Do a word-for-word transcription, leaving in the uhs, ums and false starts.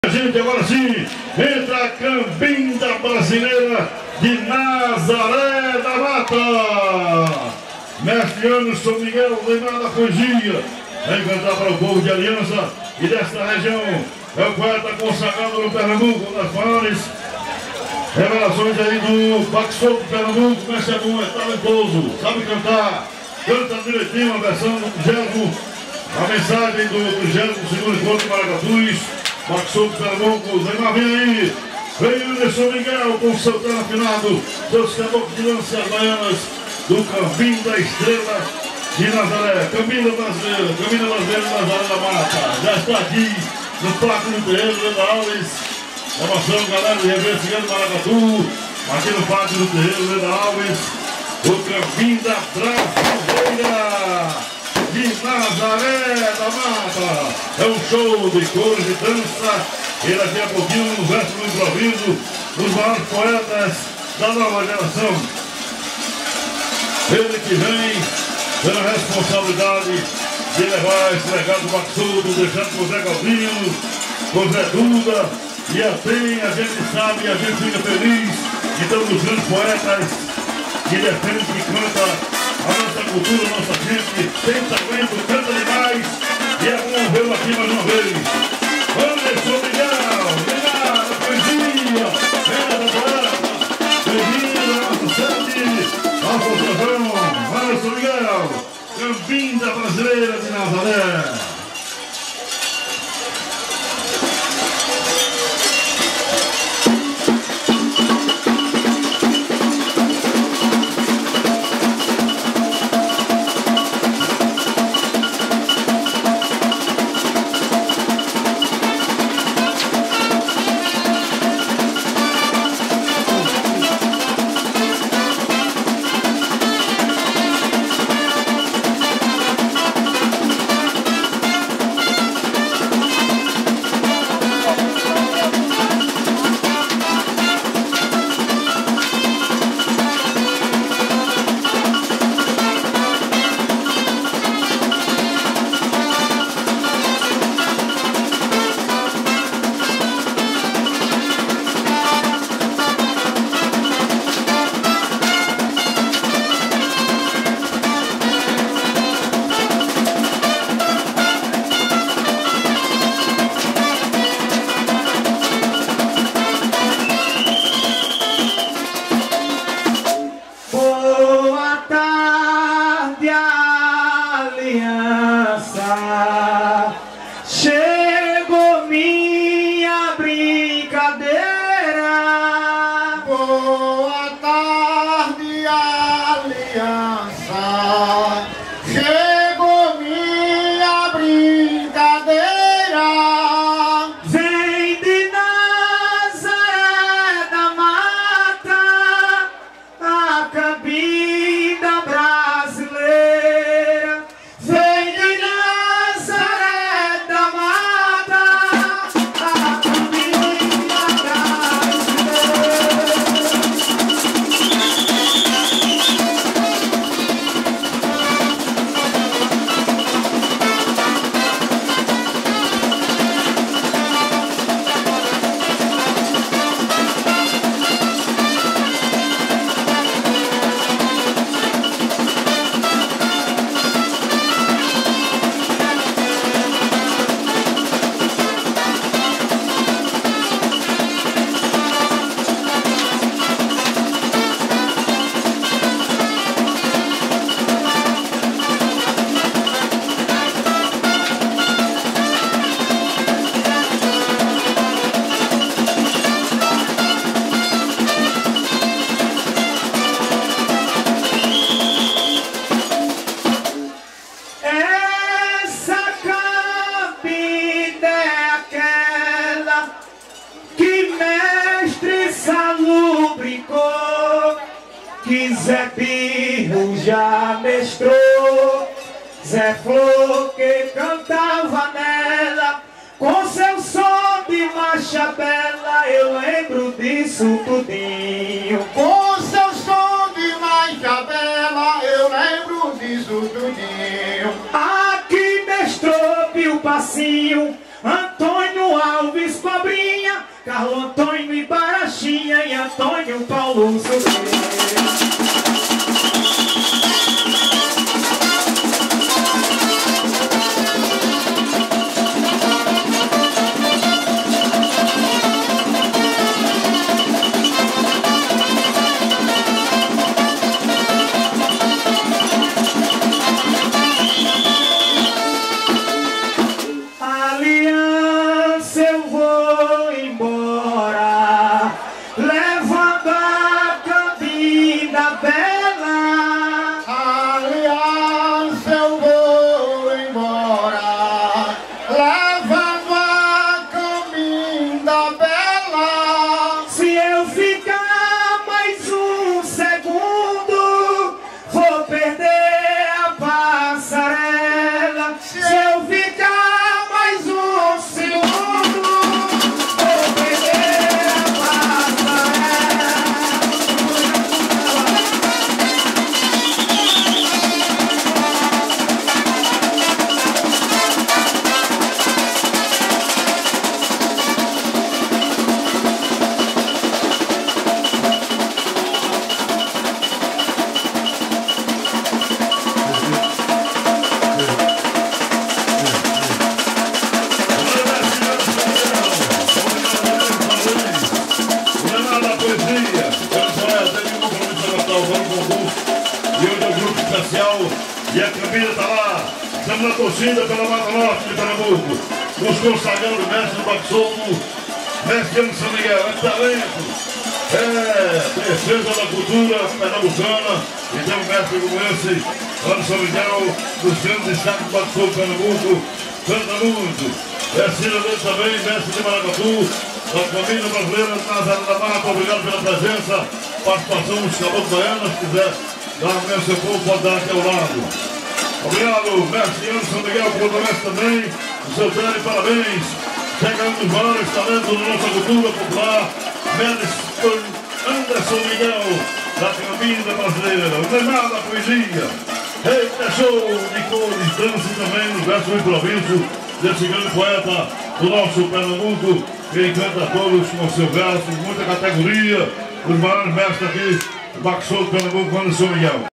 Gente, agora sim, entra a Cambinda Brasileira de Nazaré da Mata. Mestre Anderson Miguel Neymar da Poesia vem cantar para o povo de Aliança e desta região. É o poeta consagrado no Pernambuco, das maiores revelações aí do Baxou do Pernambuco. O mestre é bom, é talentoso, sabe cantar, canta direitinho a versão do trigésimo, a mensagem do trigésimo segundo encontro de Maracatuz. Baxou do Pernambuco, Neymar vem aí, vem o Anderson Miguel com seu terno afinado, seus caboclos de lança baianas do Cambinda Estrela de Nazaré. Cambinda Brasileira, Cambinda Brasileira de Nazaré da Mata, já está aqui no Parque do Terreiro, Leda Alves, formação galera de Reverso Cigano Maracatu, aqui no Parque do Terreiro, Leda Alves, o Cambinda Brasileira de Nazaré da Mata. É um show de cores e dança, e daqui a pouquinho no verso do improviso dos maiores poetas da nova geração. Ele que vem pela responsabilidade de levar esse legado Baxudo, deixando com o Zé Galdino, com o Zé Duda, e assim a gente sabe, a gente fica feliz. Então, dos grandes poetas que defendem, que canta a nossa cultura, a nossa gente, tem talento, canta demais, e é bom vê-lo aqui mais uma vez. Anderson Miguel, Neymar da Poesia, Neymar da Poeta, bem-vindo à nossa sede, nosso São Anderson Miguel, Cambinda Brasileira de Nazaré. Chegou minha brincadeira. Boa tarde, Aliança. Chegou minha brincadeira. Vem de Nazaré da Mata, a Cambinda Brasileira. Vem de Nazaré da Mata, a Cambinda Brasileira. Que Zé Birro já mestrou, Zé Flor que cantava nela, com seu som de marcha bela, eu lembro disso tudinho. Com seu som de marcha bela, eu lembro disso tudinho. Aqui mestrou Pio Passinho, Antônio Alves Alves Cobrinha, Carlos Antônio Ibarachinha e Antônio Paulo Sobreira. E a Campina está lá, estamos na torcida pela Mata Norte de Pernambuco, nos consagrando o mestre do Baxogo, mestre de São Miguel, é talento, é defesa da cultura pernambucana, e tem um mestre como esse, lá no São Miguel, dos grandes destaques do Baxogo Pernambuco, canta muito, é cidadão também, mestre de Maracatu, da família brasileira de Nazaré da Mata, obrigado pela presença, participação dos caboclos baianos, se quiser. Dá o seu povo, pode dar aqui ao lado. Obrigado, mestre São Miguel, por o também. O seu Dani, parabéns. Chega um dos maiores talentos da nossa cultura popular, mestre Anderson Miguel, da Campina brasileira. O Neymar da poesia. Eita, show de cores, dança também no verso improviso desse grande poeta do nosso Pernambuco, que encanta a todos com o seu verso, muita categoria. Os maiores mestres aqui. Baxogo Pernambuco, Anderson Miguel.